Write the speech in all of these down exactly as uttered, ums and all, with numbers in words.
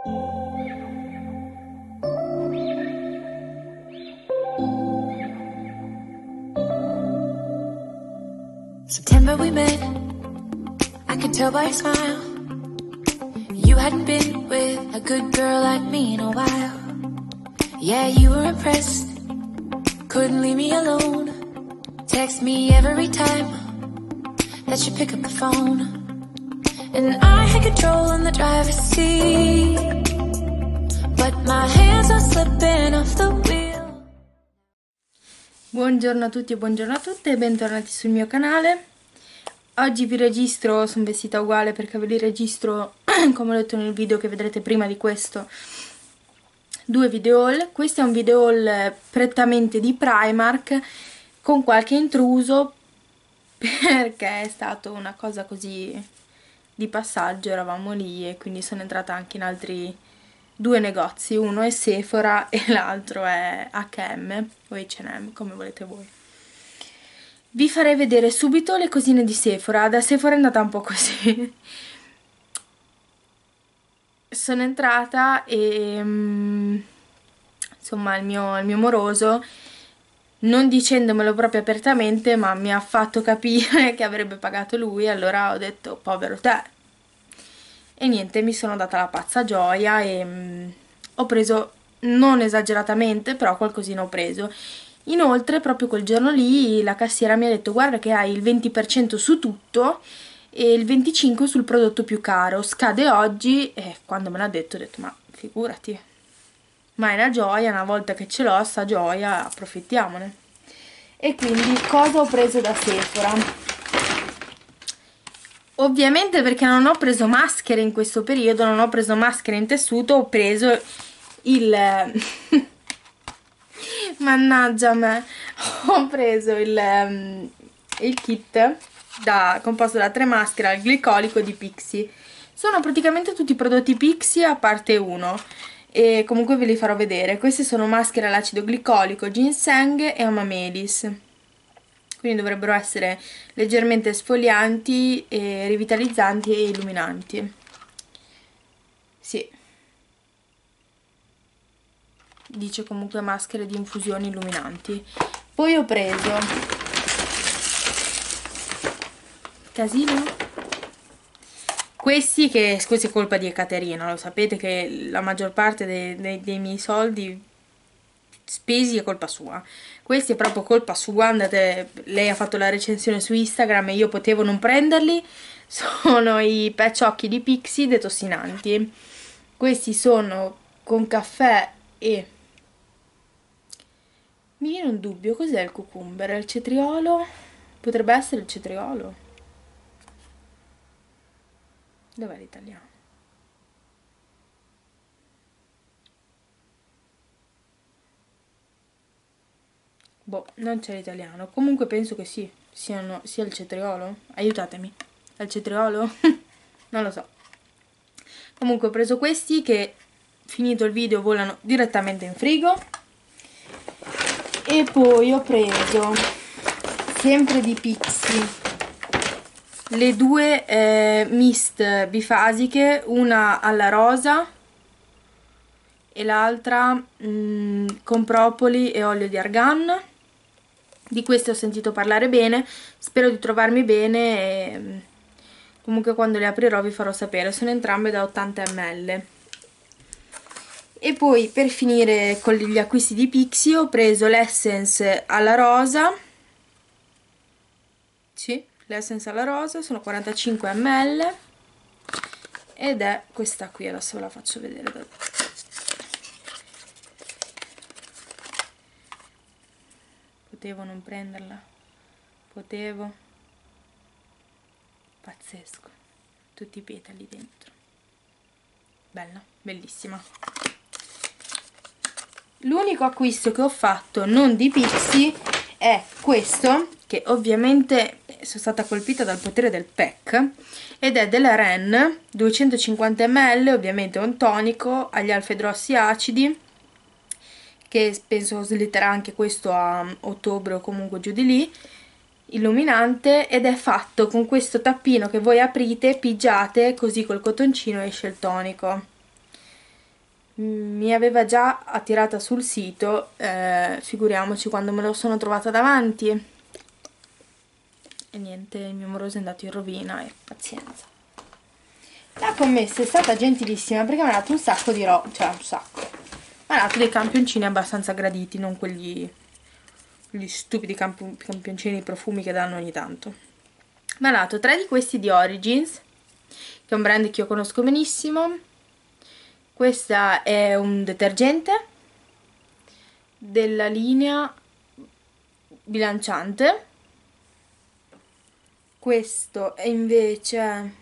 September we met, I could tell by your smile. You hadn't been with a good girl like me in a while. Yeah, you were impressed, couldn't leave me alone. Text me every time that you pick up the phone. And I had control in the driver's seat, but my hands are slipping off the wheel. Buongiorno a tutti e buongiorno a tutte e bentornati sul mio canale. Oggi vi registro, sono vestita uguale perché ve li registro come ho detto nel video che vedrete prima di questo, due video haul. Questo è un video haul prettamente di Primark con qualche intruso perché è stato una cosa così di passaggio, eravamo lì e quindi sono entrata anche in altri due negozi, uno è Sephora e l'altro è acca e emme o acca e emme, come volete voi. Vi farei vedere subito le cosine di Sephora. Da Sephora è andata un po' così. Sono entrata e insomma il mio, il mio moroso, non dicendomelo proprio apertamente, ma mi ha fatto capire che avrebbe pagato lui, allora ho detto povero te. E niente, mi sono data la pazza gioia e mh, ho preso, non esageratamente, però qualcosina ho preso. Inoltre, proprio quel giorno lì, la cassiera mi ha detto guarda che hai il venti per cento su tutto e il venticinque per cento sul prodotto più caro. Scade oggi e quando me l'ha detto ho detto ma figurati. Ma è una gioia, una volta che ce l'ho, sta gioia, approfittiamone. E quindi cosa ho preso da Sephora? Ovviamente perché non ho preso maschere in questo periodo, non ho preso maschere in tessuto, ho preso il... mannaggia me, ho preso il, il kit da, composto da tre maschere al glicolico di Pixi. Sono praticamente tutti prodotti Pixi a parte uno e comunque ve li farò vedere. Queste sono maschere all'acido glicolico, ginseng e amamelis. Quindi dovrebbero essere leggermente esfolianti, e rivitalizzanti e illuminanti. Sì. Dice comunque maschere di infusioni illuminanti. Poi ho preso casino questi, che scusi è colpa di Ekaterina, lo sapete che la maggior parte dei, dei, dei miei soldi spesi è colpa sua. Questi è proprio colpa sua, andate, lei ha fatto la recensione su Instagram e io potevo non prenderli. Sono i patch occhi di Pixi detossinanti. Questi sono con caffè e mi viene un dubbio, cos'è il cucumber? Il cetriolo? Potrebbe essere il cetriolo. Dov'è l'italiano? Boh, non c'è l'italiano. Comunque penso che sì, siano, sia il cetriolo. Aiutatemi. È il cetriolo? Non lo so. Comunque ho preso questi che, finito il video, volano direttamente in frigo. E poi ho preso, sempre di Pixi, le due eh, mist bifasiche, una alla rosa e l'altra mm, con propoli e olio di argan. Di queste ho sentito parlare bene, spero di trovarmi bene e comunque quando le aprirò vi farò sapere. Sono entrambe da ottanta millilitri. E poi per finire con gli acquisti di Pixi ho preso l'essence alla rosa. Sì, l'essence alla rosa, sono quarantacinque millilitri ed è questa qui, adesso ve la faccio vedere da... Potevo non prenderla, potevo, pazzesco, tutti i petali dentro, bella, bellissima. L'unico acquisto che ho fatto non di Pixi è questo, che ovviamente sono stata colpita dal potere del P E C, ed è della Ren, duecentocinquanta millilitri, ovviamente un tonico agli alfa-idrossi acidi, che penso slitterà anche questo a ottobre o comunque giù di lì, illuminante, ed è fatto con questo tappino che voi aprite, pigiate, così col cottoncino esce il tonico. mi aveva già attirata sul sito, eh, figuriamoci quando me lo sono trovata davanti. E niente, il mio moroso è andato in rovina e pazienza. La commessa è stata gentilissima perché mi ha dato un sacco di roba, cioè un sacco. Mi ha dato dei campioncini abbastanza graditi, non quelli gli stupidi camp campioncini di profumi che danno ogni tanto. Mi ha dato tre di questi di Origins, che è un brand che io conosco benissimo. Questa è un detergente della linea bilanciante. Questo è invece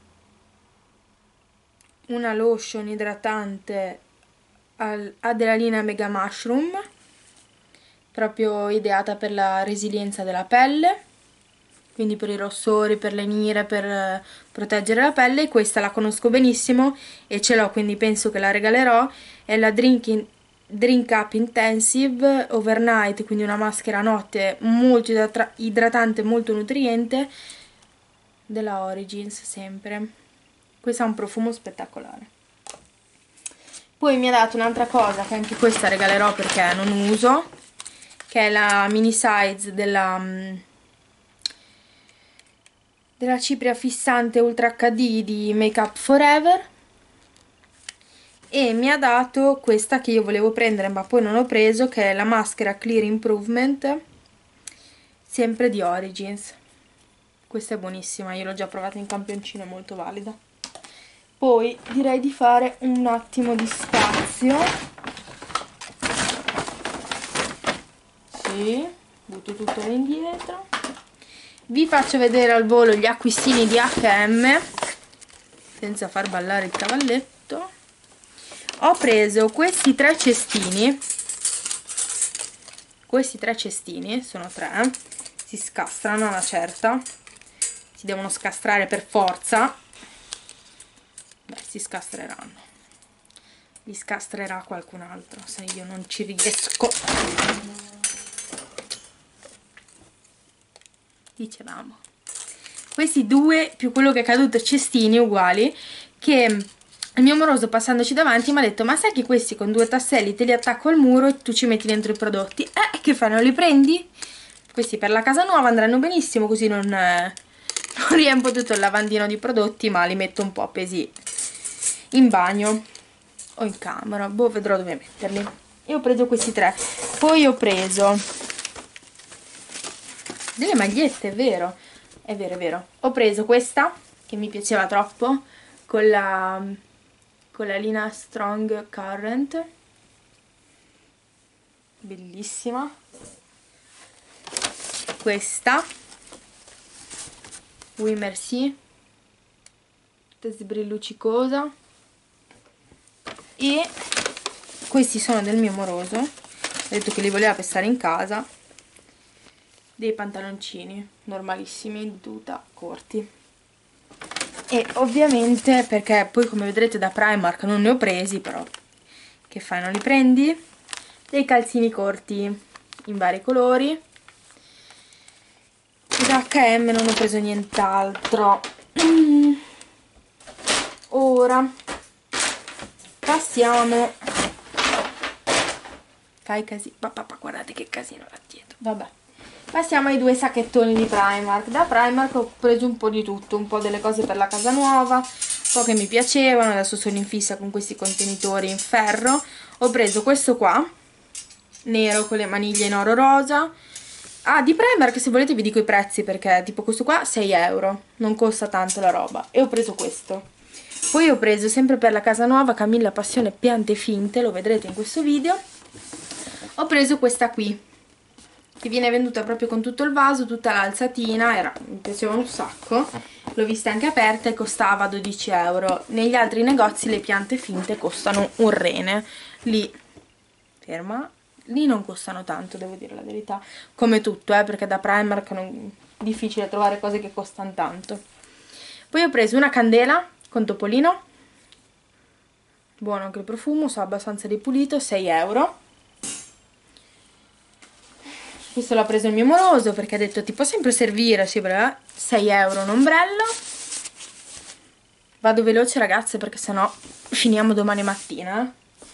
una lotion idratante al, ha della linea Mega Mushroom, proprio ideata per la resilienza della pelle, quindi per i rossori, per le nire, per eh, proteggere la pelle. E questa la conosco benissimo e ce l'ho, quindi penso che la regalerò. È la Drink, in, Drink Up Intensive Overnight, quindi una maschera a notte molto idratante, molto nutriente, della Origins sempre. Questo ha un profumo spettacolare. Poi mi ha dato un'altra cosa che anche questa regalerò perché non uso, che è la mini size della, della cipria fissante Ultra acca di di Make Up Forever. E mi ha dato questa che io volevo prendere ma poi non ho preso, che è la maschera Clear Improvement, sempre di Origins. Questa è buonissima, io l'ho già provata in campioncino, è molto valida. Poi direi di fare un attimo di spazio. Sì, butto tutto all'indietro. Vi faccio vedere al volo gli acquistini di acca e emme, senza far ballare il cavalletto. Ho preso questi tre cestini. Questi tre cestini, sono tre, si scastrano a una certa. Si devono scastrare per forza. Beh, si scastreranno. Li scastrerà qualcun altro, se io non ci riesco. Dicevamo. Questi due più quello che è caduto cestini uguali, che il mio moroso passandoci davanti mi ha detto: ma sai che questi con due tasselli te li attacco al muro e tu ci metti dentro i prodotti? Eh, che fai, non li prendi? Questi per la casa nuova andranno benissimo, così non, eh, non riempo tutto il lavandino di prodotti, ma li metto un po' appesi in bagno o in camera, boh, vedrò dove metterli. E ho preso questi tre. Poi ho preso delle magliette, è vero, è vero, è vero. Ho preso questa che mi piaceva troppo, con la con la linea Strong Current, bellissima. Questa Oui Merci, testa brilluccicosa. E questi sono del mio moroso, ho detto che li voleva per stare in casa, dei pantaloncini normalissimi di tuta, corti. E ovviamente, perché poi come vedrete da Primark non ne ho presi, però che fai, non li prendi? Dei calzini corti in vari colori. E da acca e emme non ho preso nient'altro. Ora passiamo. Fai casino, papà, guardate che casino là dietro. Vabbè, passiamo ai due sacchettoni di Primark. Da Primark ho preso un po' di tutto, un po' delle cose per la casa nuova, un po' che mi piacevano. Adesso sono in fissa con questi contenitori in ferro. Ho preso questo qua nero con le maniglie in oro rosa. Ah, di Primark, se volete vi dico i prezzi, perché tipo questo qua sei euro, non costa tanto la roba. E ho preso questo. Poi ho preso, sempre per la casa nuova, Camilla Passione piante finte, lo vedrete in questo video. Ho preso questa qui, che viene venduta proprio con tutto il vaso, tutta l'alzatina, era, mi piaceva un sacco. L'ho vista anche aperta e costava dodici euro. Negli altri negozi le piante finte costano un rene. Lì, ferma, lì non costano tanto, devo dire la verità. Come tutto, eh, perché da Primark è difficile trovare cose che costano tanto. Poi ho preso una candela con topolino, buono anche il profumo, sa abbastanza ripulito, sei euro. Questo l'ha preso il mio moroso perché ha detto ti può sempre servire, sì, sei euro un ombrello. Vado veloce ragazze perché sennò finiamo domani mattina.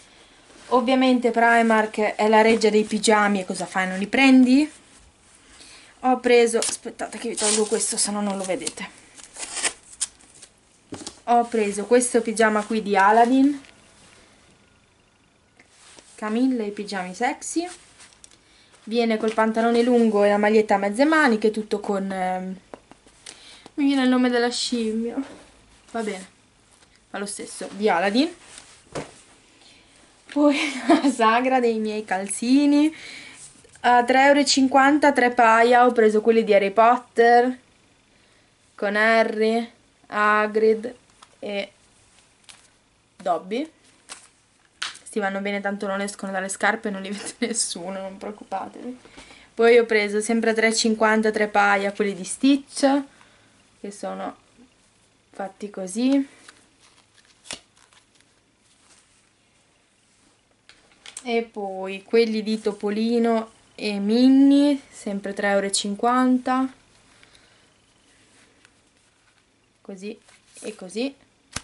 Ovviamente Primark è la reggia dei pigiami e cosa fai? Non li prendi? Ho preso, aspettate che vi tolgo questo se no non lo vedete. Ho preso questo pigiama qui di Aladdin, Camilla e i pigiami sexy. Viene col pantalone lungo e la maglietta a mezze maniche, tutto con... Ehm, mi viene il nome della scimmia. Va bene, fa lo stesso, di Aladdin. Poi la sagra dei miei calzini. A tre euro e cinquanta, tre paia. Ho preso quelli di Harry Potter, con Harry, Hagrid e Dobby. Questi vanno bene, tanto non escono dalle scarpe e non li vede nessuno, non preoccupatevi. Poi ho preso sempre a tre e cinquanta, tre paia, quelli di Stitch, che sono fatti così. E poi quelli di Topolino e Minnie, sempre tre euro e cinquanta. Così e così.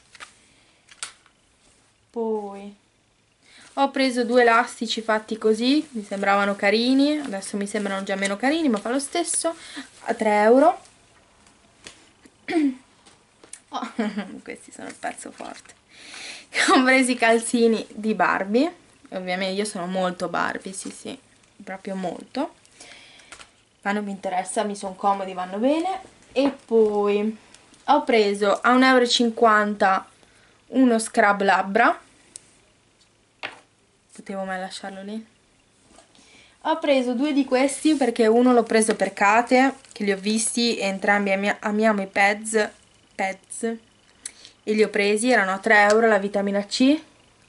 Poi ho preso due elastici fatti così, mi sembravano carini, adesso mi sembrano già meno carini, ma fa lo stesso, a tre euro. Oh, questi sono il pezzo forte. Ho preso i calzini di Barbie, ovviamente io sono molto Barbie, sì sì, proprio molto. Ma non mi interessa, mi sono comodi, vanno bene. E poi ho preso a un euro e cinquanta uno scrub labbra. Potevo mai lasciarlo lì? Ho preso due di questi perché uno l'ho preso per Kate, che li ho visti e entrambi ami amiamo i Peds, Peds e li ho presi, erano a tre euro la vitamina C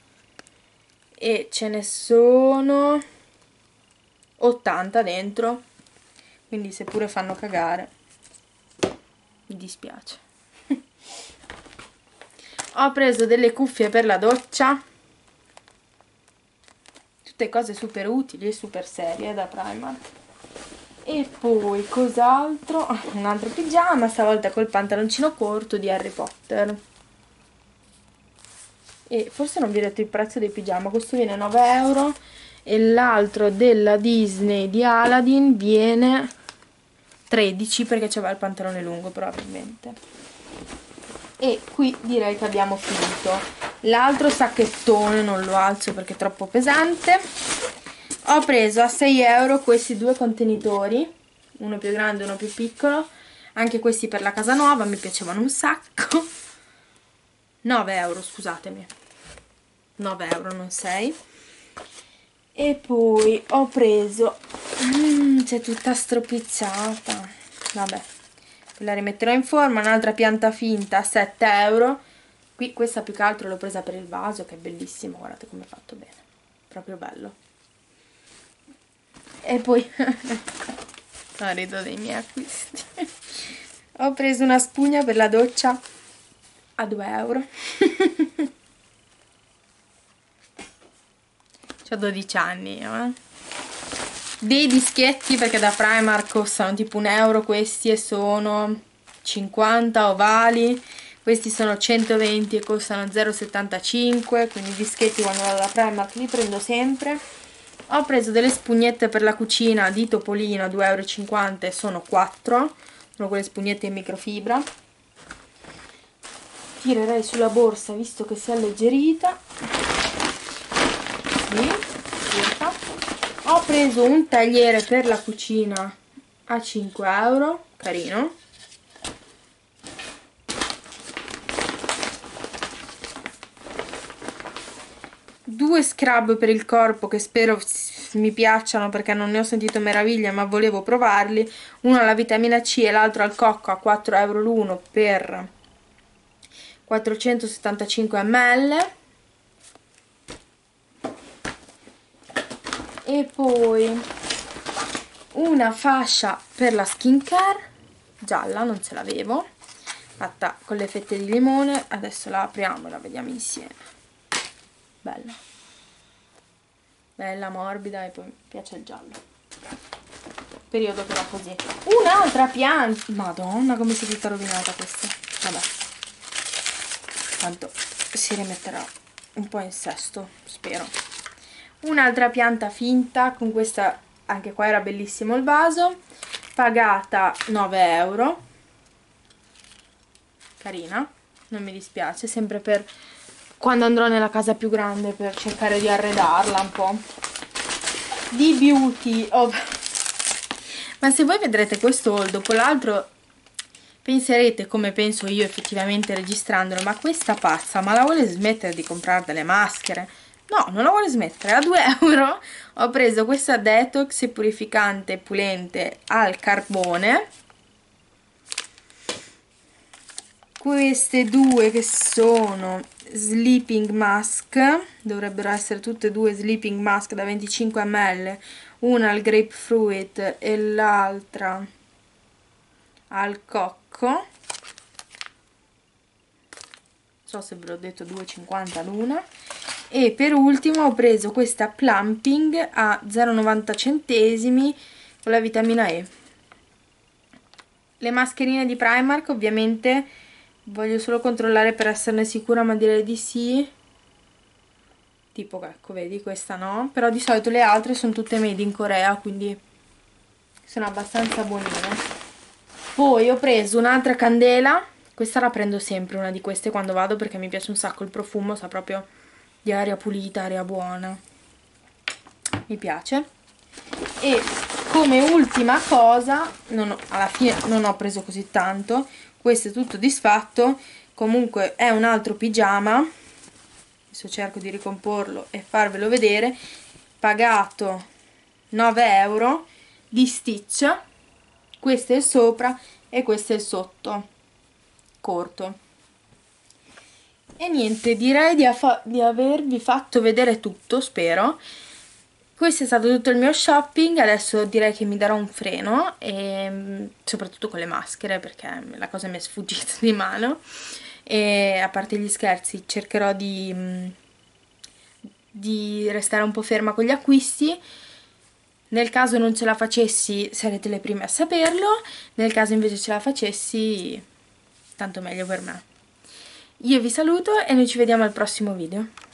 e ce ne sono ottanta dentro, quindi se pure fanno cagare mi dispiace. Ho preso delle cuffie per la doccia, tutte cose super utili e super serie da Primark. E poi cos'altro? Un altro pigiama, stavolta col pantaloncino corto di Harry Potter. E forse non vi ho detto il prezzo dei pigiama, questo viene nove euro e l'altro della Disney di Aladdin viene tredici perché c'aveva il pantalone lungo probabilmente. E qui direi che abbiamo finito. L'altro sacchettone non lo alzo perché è troppo pesante. Ho preso a sei euro questi due contenitori, uno più grande e uno più piccolo, anche questi per la casa nuova, mi piacevano un sacco. nove euro, scusatemi, nove euro, non sei. E poi ho preso, mm, c'è tutta stropicciata, vabbè, la rimetterò in forma, un'altra pianta finta a sette euro. Qui questa più che altro l'ho presa per il vaso, che è bellissimo, guardate come è fatto bene, proprio bello. E poi no, rido dei miei acquisti. Ho preso una spugna per la doccia a due euro. C'ho dodici anni io, eh. Dei dischetti perché da Primark costano tipo un euro questi e sono cinquanta ovali. Questi sono centoventi e costano zero virgola settantacinque, quindi i dischetti quando vado da Primark li prendo sempre. Ho preso delle spugnette per la cucina di Topolino a due euro e cinquanta e sono quattro, sono quelle spugnette in microfibra. Tirerei sulla borsa visto che si è alleggerita. Sì, circa. Ho preso un tagliere per la cucina a cinque euro, carino. Due scrub per il corpo che spero mi piacciono perché non ne ho sentito meraviglia ma volevo provarli, uno alla vitamina C e l'altro al cocco a quattro euro l'uno per quattrocentosettantacinque millilitri. E poi una fascia per la skincare gialla, non ce l'avevo, fatta con le fette di limone, adesso la apriamo e la vediamo insieme. Bella, bella morbida e poi mi piace il giallo, periodo che va così. Un'altra pianta, madonna come si è tutta rovinata questa, vabbè, tanto si rimetterà un po' in sesto, spero. un'altra pianta finta, con questa, anche qua era bellissimo il vaso, pagata nove euro, carina, non mi dispiace, sempre per quando andrò nella casa più grande per cercare di arredarla un po'. Di Beauty of... ma se voi vedrete questo haul dopo l'altro penserete, come penso io effettivamente registrandolo, ma questa pazza, ma la vuole smettere di comprare delle maschere? No, non la vuole smettere. A due euro ho preso questa detox purificante pulente al carbone, queste due che sono sleeping mask, dovrebbero essere tutte e due sleeping mask da venticinque millilitri, una al grapefruit e l'altra al cocco, non so se ve l'ho detto, due e cinquanta l'una. E per ultimo ho preso questa plumping a zero virgola novanta centesimi con la vitamina E. Le mascherine di Primark ovviamente voglio solo controllare per esserne sicura, ma direi di sì. Tipo, ecco, vedi, questa no, però di solito le altre sono tutte made in Corea, quindi sono abbastanza buonine. Poi ho preso un'altra candela, questa la prendo sempre, una di queste quando vado, perché mi piace un sacco il profumo, sa proprio di aria pulita, aria buona, mi piace. E come ultima cosa, non ho, alla fine non ho preso così tanto, questo è tutto disfatto, comunque è un altro pigiama, adesso cerco di ricomporlo e farvelo vedere, pagato nove euro, di Stitch, questo è il sopra e questo è il sotto, corto. E niente, direi di, di avervi fatto vedere tutto, spero. Questo è stato tutto il mio shopping, adesso direi che mi darò un freno, e soprattutto con le maschere, perché la cosa mi è sfuggita di mano. E a parte gli scherzi, cercherò di, di restare un po' ferma con gli acquisti. Nel caso non ce la facessi, sarete le prime a saperlo, nel caso invece ce la facessi, tanto meglio per me. Io vi saluto e noi ci vediamo al prossimo video.